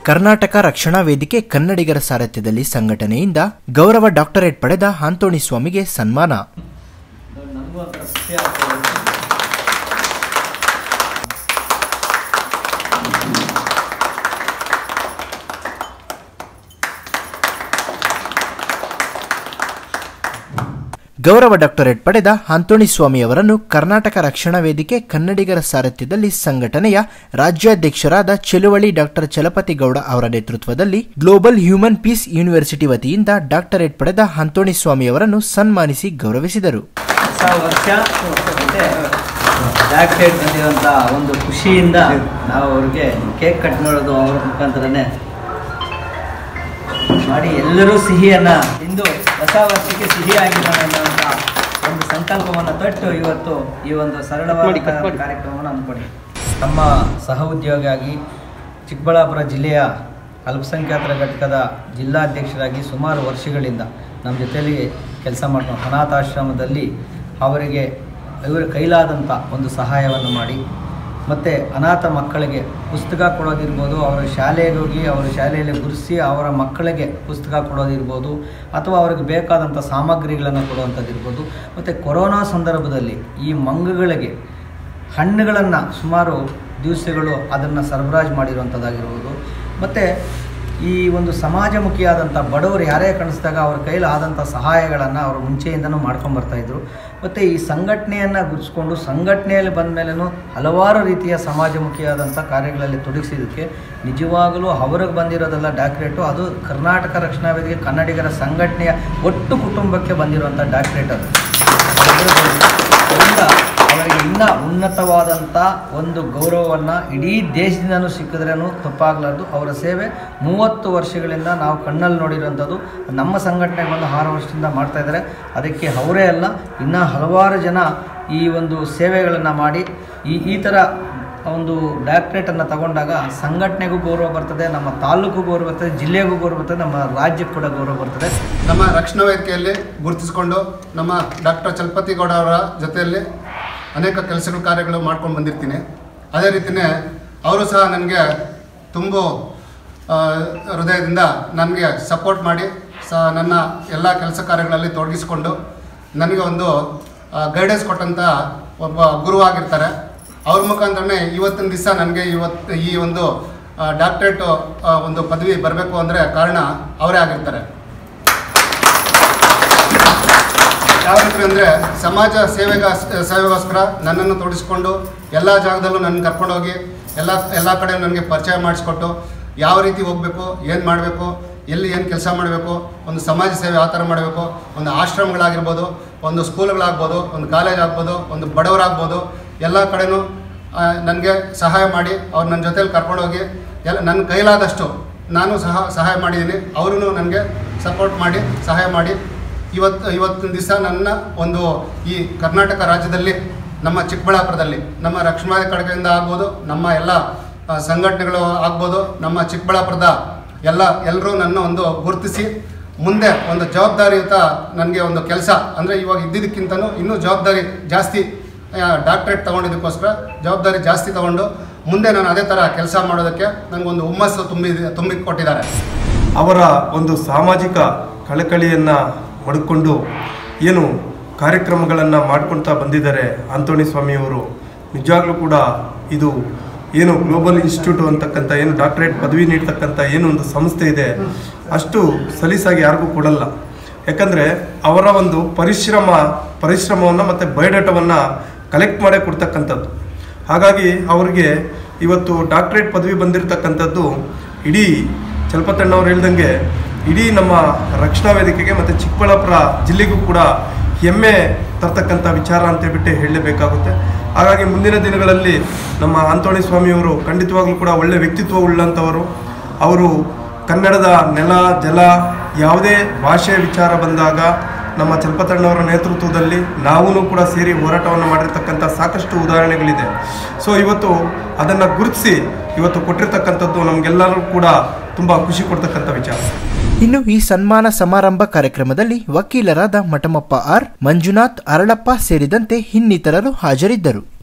ಕರ್ನಾಟಕ ರಕ್ಷಣಾ ವೇದಿಕೆ ಕನ್ನಡಿಗರ ಸಾರಥ್ಯದಲ್ಲಿ ಸಂಘಟನೆಯಿಂದ ಗೌರವ ಡಾಕ್ಟರೇಟ್ ಪಡೆದ ಆಂತೋಣಿ ಸ್ವಾಮಿಗೆ ಸನ್ಮಾನ. ಗೌರವ ಡಾಕ್ಟರೇಟ್ ಪಡೆದ ಆಂತೋಣಿ ಸ್ವಾಮಿ ಅವರನ್ನು ಕರ್ನಾಟಕ ರಕ್ಷಣಾ ವೇದಿಕೆ ಕನ್ನಡಿಗರ ಸಾರಥ್ಯದಲ್ಲಿ ಸಂಘಟನೆಯ ರಾಜ್ಯಾಧ್ಯಕ್ಷರಾದ ಚಳುವಳಿ ಡಾಕ್ಟರ್ ಚಲಪತಿ ಗೌಡ ಅವರ ನೇತೃತ್ವದಲ್ಲಿ ಗ್ಲೋಬಲ್ ಹ್ಯೂಮನ್ ಪೀಸ್ ಯೂನಿವರ್ಸಿಟಿ ವತಿಯಿಂದ ಡಾಕ್ಟರೇಟ್ ಪಡೆದ ಆಂತೋಣಿ ಸ್ವಾಮಿ ಅವರನ್ನು ಸನ್ಮಾನಿಸಿ ಗೌರವಿಸಿದರು. ಡಾಕ್ಟರೇಟ್ ಬಂದಿರುವಂಥ ಒಂದು ಖುಷಿಯಿಂದ ನಾವು ಅವ್ರಿಗೆ ಕೇಕ್ ಕಟ್ ಮಾಡೋದು ಅವರ ಮುಖಾಂತರನೇ ಮಾಡಿ ಎಲ್ಲರೂ ಸಿಹಿಯನ್ನು ತಿಂದು ಹೊಸ ವರ್ಷಕ್ಕೆ ಸಿಹಿಯಾಗಿರೋಣ ಅನ್ನುವಂಥ ಒಂದು ಸಂಕಲ್ಪವನ್ನು ತೊಟ್ಟು ಇವತ್ತು ಈ ಒಂದು ಸರಳವಾದ ಕಾರ್ಯಕ್ರಮವನ್ನು ಹಮ್ಮಿಕೊಂಡಿ ನಮ್ಮ ಸಹ ಉದ್ಯೋಗಿಯಾಗಿ ಚಿಕ್ಕಬಳ್ಳಾಪುರ ಜಿಲ್ಲೆಯ ಅಲ್ಪಸಂಖ್ಯಾತರ ಘಟಕದ ಜಿಲ್ಲಾಧ್ಯಕ್ಷರಾಗಿ ಸುಮಾರು ವರ್ಷಗಳಿಂದ ನಮ್ಮ ಜೊತೆಯಲ್ಲಿ ಕೆಲಸ ಮಾಡ್ಕೊಂಡು ಅನಾಥಾಶ್ರಮದಲ್ಲಿ ಅವರಿಗೆ ಇವರ ಕೈಲಾದಂಥ ಒಂದು ಸಹಾಯವನ್ನು ಮಾಡಿ ಮತ್ತು ಅನಾಥ ಮಕ್ಕಳಿಗೆ ಪುಸ್ತಕ ಕೊಡೋದಿರ್ಬೋದು, ಅವರ ಶಾಲೆಗೆ ಹೋಗಿ ಅವರ ಶಾಲೆಯಲ್ಲಿ ಗುರುತಿಸಿ ಅವರ ಮಕ್ಕಳಿಗೆ ಪುಸ್ತಕ ಕೊಡೋದಿರ್ಬೋದು, ಅಥವಾ ಅವ್ರಿಗೆ ಬೇಕಾದಂಥ ಸಾಮಗ್ರಿಗಳನ್ನು ಕೊಡುವಂಥದ್ದಿರ್ಬೋದು. ಮತ್ತು ಕೊರೋನಾ ಸಂದರ್ಭದಲ್ಲಿ ಈ ಮಂಗಗಳಿಗೆ ಹಣ್ಣುಗಳನ್ನು ಸುಮಾರು ದಿವಸಗಳು ಅದನ್ನು ಸರಬರಾಜು ಮಾಡಿರುವಂಥದ್ದಾಗಿರ್ಬೋದು. ಮತ್ತು ಈ ಒಂದು ಸಮಾಜಮುಖಿಯಾದಂಥ ಬಡವರು ಯಾರೇ ಕಾಣಿಸಿದಾಗ ಅವ್ರ ಕೈಲಿ ಆದಂಥ ಸಹಾಯಗಳನ್ನು ಅವರು ಮುಂಚೆಯಿಂದನೂ ಮಾಡ್ಕೊಂಬರ್ತಾಯಿದ್ರು. ಮತ್ತು ಈ ಸಂಘಟನೆಯನ್ನು ಗುರುತಿಸ್ಕೊಂಡು ಸಂಘಟನೆಯಲ್ಲಿ ಬಂದ ಮೇಲೂ ಹಲವಾರು ರೀತಿಯ ಸಮಾಜಮುಖಿಯಾದಂಥ ಕಾರ್ಯಗಳಲ್ಲಿ ತೊಡಗಿಸಿದ್ದಕ್ಕೆ ನಿಜವಾಗಲೂ ಅವ್ರಿಗೆ ಬಂದಿರೋದೆಲ್ಲ ಡಾಕ್ಟರೇಟು, ಅದು ಕರ್ನಾಟಕ ರಕ್ಷಣಾ ವೇದಿಕೆ ಕನ್ನಡಿಗರ ಸಂಘಟನೆಯ ಒಟ್ಟು ಕುಟುಂಬಕ್ಕೆ ಬಂದಿರುವಂಥ ಡಾಕ್ಟರೇಟ್. ಅದು ಅದರಿಂದ ಅವರಿಗೆ ಇನ್ನೂ ಉನ್ನತವಾದಂಥ ಒಂದು ಗೌರವವನ್ನು ಇಡೀ ದೇಶದಿಂದನೂ ಸಿಕ್ಕಿದ್ರೂ ತಪ್ಪಾಗಲಾರ್ದು. ಅವರ ಸೇವೆ 30 ವರ್ಷಗಳಿಂದ ನಾವು ಕಣ್ಣಲ್ಲಿ ನೋಡಿರೋಂಥದ್ದು. ನಮ್ಮ ಸಂಘಟನೆಗೆ ಬಂದು 6 ವರ್ಷದಿಂದ ಮಾಡ್ತಾಯಿದ್ದಾರೆ. ಅದಕ್ಕೆ ಅವರೇ ಅಲ್ಲ, ಇನ್ನೂ ಹಲವಾರು ಜನ ಈ ಒಂದು ಸೇವೆಗಳನ್ನು ಮಾಡಿ ಈ ಥರ ಒಂದು ಡಾಕ್ಟರೇಟನ್ನು ತಗೊಂಡಾಗ ಸಂಘಟನೆಗೂ ಗೌರವ ಬರ್ತದೆ, ನಮ್ಮ ತಾಲೂಕು ಗೌರವ ಬರ್ತದೆ, ಜಿಲ್ಲೆಗೂ ಗೌರವ ಬರ್ತದೆ, ನಮ್ಮ ರಾಜ್ಯಕ್ಕೆ ಕೂಡ ಗೌರವ ಬರ್ತದೆ. ನಮ್ಮ ರಕ್ಷಣಾ ವೇದಿಕೆಯಲ್ಲಿ ಗುರುತಿಸಿಕೊಂಡು ನಮ್ಮ ಡಾಕ್ಟರ್ ಚಲಪತಿ ಗೌಡ ಅವರ ಜೊತೆಯಲ್ಲಿ ಅನೇಕ ಕೆಲಸಗಳು ಕಾರ್ಯಗಳು ಮಾಡ್ಕೊಂಡು ಬಂದಿರ್ತೀನಿ. ಅದೇ ರೀತಿಯೇ ಅವರು ಸಹ ನನಗೆ ತುಂಬ ಹೃದಯದಿಂದ ನನಗೆ ಸಪೋರ್ಟ್ ಮಾಡಿ ನನ್ನ ಎಲ್ಲ ಕೆಲಸ ಕಾರ್ಯಗಳಲ್ಲಿ ತೊಡಗಿಸಿಕೊಂಡು ನನಗೆ ಒಂದು ಗೈಡೆನ್ಸ್ ಕೊಟ್ಟಂಥ ಒಬ್ಬ ಗುರುವಾಗಿರ್ತಾರೆ. ಅವ್ರ ಮುಖಾಂತರನೇ ಇವತ್ತಿನ ದಿವಸ ನನಗೆ ಈ ಒಂದು ಡಾಕ್ಟರೇಟ್ ಒಂದು ಪದವಿ ಬರಬೇಕು ಅಂದರೆ ಕಾರಣ ಅವರೇ ಆಗಿರ್ತಾರೆ. ಯಾವ ರೀತಿ ಅಂದರೆ ಸಮಾಜ ಸೇವೆಗೋಸ್ಕರ ನನ್ನನ್ನು ತೊಡಗಿಸ್ಕೊಂಡು ಎಲ್ಲ ಜಾಗದಲ್ಲೂ ನನ್ನ ಕರ್ಕೊಂಡೋಗಿ ಎಲ್ಲ ಕಡೆ ನನಗೆ ಪರಿಚಯ ಮಾಡಿಸ್ಕೊಟ್ಟು ಯಾವ ರೀತಿ ಹೋಗಬೇಕು, ಏನು ಮಾಡಬೇಕು, ಎಲ್ಲಿ ಏನು ಕೆಲಸ ಮಾಡಬೇಕು, ಒಂದು ಸಮಾಜ ಸೇವೆ ಯಾವ ಥರ ಮಾಡಬೇಕು, ಒಂದು ಆಶ್ರಮಗಳಾಗಿರ್ಬೋದು, ಒಂದು ಸ್ಕೂಲ್ಗಳಾಗ್ಬೋದು, ಒಂದು ಕಾಲೇಜ್ ಆಗ್ಬೋದು, ಒಂದು ಬಡವರಾಗ್ಬೋದು, ಎಲ್ಲ ಕಡೆಯೂ ನನಗೆ ಸಹಾಯ ಮಾಡಿ ಅವ್ರು ನನ್ನ ಜೊತೇಲಿ ಕರ್ಕೊಂಡೋಗಿ ನನ್ನ ಕೈಲಾದಷ್ಟು ನಾನು ಸಹಾಯ ಮಾಡಿದ್ದೀನಿ. ಅವರೂ ನನಗೆ ಸಪೋರ್ಟ್ ಮಾಡಿ ಸಹಾಯ ಮಾಡಿ ಇವತ್ತಿನ ದಿವಸ ನನ್ನ ಒಂದು ಈ ಕರ್ನಾಟಕ ರಾಜ್ಯದಲ್ಲಿ ನಮ್ಮ ಚಿಕ್ಕಬಳ್ಳಾಪುರದಲ್ಲಿ ನಮ್ಮ ರಕ್ಷಣಾ ಕಡೆಯಿಂದ ಆಗ್ಬೋದು, ನಮ್ಮ ಎಲ್ಲ ಸಂಘಟನೆಗಳು ಆಗ್ಬೋದು, ನಮ್ಮ ಚಿಕ್ಕಬಳ್ಳಾಪುರದ ಎಲ್ಲರೂ ನನ್ನ ಒಂದು ಗುರುತಿಸಿ ಮುಂದೆ ಒಂದು ಜವಾಬ್ದಾರಿಯುತ ನನಗೆ ಒಂದು ಕೆಲಸ ಅಂದರೆ ಇವಾಗ ಇದ್ದಿದ್ದಕ್ಕಿಂತನೂ ಇನ್ನೂ ಜವಾಬ್ದಾರಿ ಜಾಸ್ತಿ, ಡಾಕ್ಟರೇಟ್ ತೊಗೊಂಡಿದ್ದಕ್ಕೋಸ್ಕರ ಜವಾಬ್ದಾರಿ ಜಾಸ್ತಿ ತೊಗೊಂಡು ಮುಂದೆ ನಾನು ಅದೇ ಥರ ಕೆಲಸ ಮಾಡೋದಕ್ಕೆ ನನಗೊಂದು ಹುಮ್ಮಸ್ಸು ತುಂಬಿ ಕೊಟ್ಟಿದ್ದಾರೆ. ಅವರ ಒಂದು ಸಾಮಾಜಿಕ ಕಳಕಳಿಯನ್ನು ಮಡ್ಕೊಂಡು ಏನು ಕಾರ್ಯಕ್ರಮಗಳನ್ನು ಮಾಡ್ಕೊಳ್ತಾ ಬಂದಿದ್ದಾರೆ ಆಂತೋಣಿ ಸ್ವಾಮಿಯವರು. ನಿಜವಾಗ್ಲೂ ಕೂಡ ಇದು ಏನು ಗ್ಲೋಬಲ್ ಇನ್ಸ್ಟಿಟ್ಯೂಟ್ ಅಂತಕ್ಕಂಥ ಏನು ಡಾಕ್ಟರೇಟ್ ಪದವಿ ನೀಡ್ತಕ್ಕಂಥ ಏನು ಒಂದು ಸಂಸ್ಥೆ ಇದೆ, ಅಷ್ಟು ಸಲೀಸಾಗಿ ಯಾರಿಗೂ ಕೊಡಲ್ಲ. ಯಾಕಂದರೆ ಅವರ ಒಂದು ಪರಿಶ್ರಮವನ್ನು ಮತ್ತು ಬಯೋಡಾಟವನ್ನು ಕಲೆಕ್ಟ್ ಮಾಡೇ ಕೊಡ್ತಕ್ಕಂಥದ್ದು. ಹಾಗಾಗಿ ಅವ್ರಿಗೆ ಇವತ್ತು ಡಾಕ್ಟರೇಟ್ ಪದವಿ ಬಂದಿರತಕ್ಕಂಥದ್ದು ಇಡೀ ಚಲಪತಣ್ಣವ್ರು ಹೇಳ್ದಂಗೆ ಇಡೀ ನಮ್ಮ ರಕ್ಷಣಾ ವೇದಿಕೆಗೆ ಮತ್ತು ಚಿಕ್ಕಬಳ್ಳಾಪುರ ಜಿಲ್ಲೆಗೂ ಕೂಡ ಹೆಮ್ಮೆ ತರ್ತಕ್ಕಂಥ ವಿಚಾರ ಅಂತೇಳ್ಬಿಟ್ಟು ಹೇಳಲೇಬೇಕಾಗುತ್ತೆ. ಹಾಗಾಗಿ ಮುಂದಿನ ದಿನಗಳಲ್ಲಿ ನಮ್ಮ ಆಂತೋಣಿ ಸ್ವಾಮಿಯವರು ಖಂಡಿತವಾಗ್ಲೂ ಕೂಡ ಒಳ್ಳೆಯ ವ್ಯಕ್ತಿತ್ವ ಉಳ್ಳಂಥವರು. ಅವರು ಕನ್ನಡದ ನೆಲ ಜಲ ಯಾವುದೇ ಭಾಷೆಯ ವಿಚಾರ ಬಂದಾಗ ನಮ್ಮ ಚಲಪತಣ್ಣವರ ನೇತೃತ್ವದಲ್ಲಿ ನಾವೂ ಕೂಡ ಸೇರಿ ಹೋರಾಟವನ್ನು ಮಾಡಿರ್ತಕ್ಕಂಥ ಸಾಕಷ್ಟು ಉದಾಹರಣೆಗಳಿದೆ. ಸೊ ಇವತ್ತು ಅದನ್ನು ಗುರುತಿಸಿ ಇವತ್ತು ಕೊಟ್ಟಿರ್ತಕ್ಕಂಥದ್ದು ನಮಗೆಲ್ಲರೂ ಕೂಡ ತುಂಬ ಖುಷಿ ಕೊಡ್ತಕ್ಕಂಥ ವಿಚಾರ. ಇನ್ನು ಈ ಸನ್ಮಾನ ಸಮಾರಂಭ ಕಾರ್ಯಕ್ರಮದಲ್ಲಿ ವಕೀಲರಾದ ಮಠಮಪ್ಪ ಆರ್, ಮಂಜುನಾಥ್, ಅರಳಪ್ಪ ಸೇರಿದಂತೆ ಇನ್ನಿತರರು ಹಾಜರಿದ್ದರು.